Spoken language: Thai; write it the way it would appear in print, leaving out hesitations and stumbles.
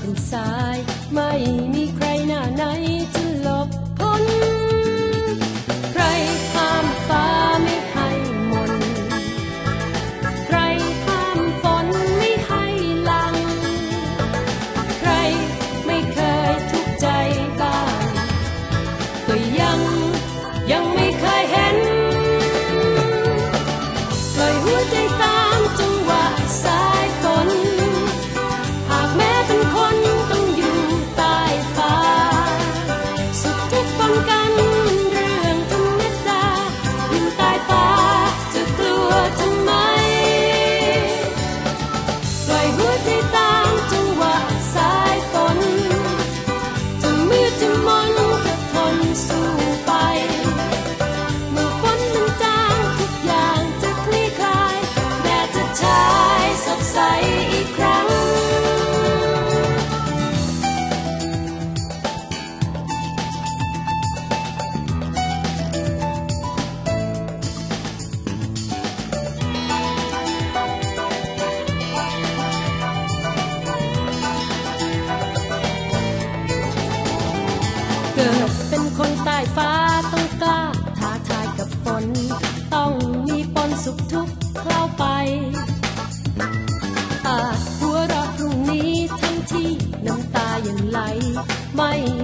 เป็นสายไม่มีใครหน้าไหนจะหลบพ้นใครห้ามฟ้าไม่ให้มนใครห้ามฝนไม่ให้หลังใครไม่เคยทุกข์ใจบ้างก็ยังไม่เคยเห็นปล่อยหัวใจตามจังหวะสายฝนหากแม้เป็นคนต้องอยู่ใต้ฟ้าสุขทุกข์ปนกันเรื่องธรรมดาอยู่ใต้ฟ้าจะกลัวทำไมปล่อยหัวใจตามจังหวะสายฝนจะมืดจะมนก็ทนสู้ไปเมื่อฝนมันจางทุกอย่างจะคลี่คลายแดดจะฉายสดใสอีกครั้งเกิดเป็นคนใต้ฟ้าต้องกล้าท้าทายกับฝนต้องมีปนสุขทุกข์เข้าไปอาจหัวเราะพรุ่งนี้ทั้งที่น้ำตายังไหลไม่